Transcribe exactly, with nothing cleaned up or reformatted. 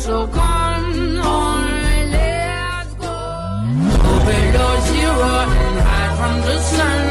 So come on, let's go. Go below zero and hide from the sun.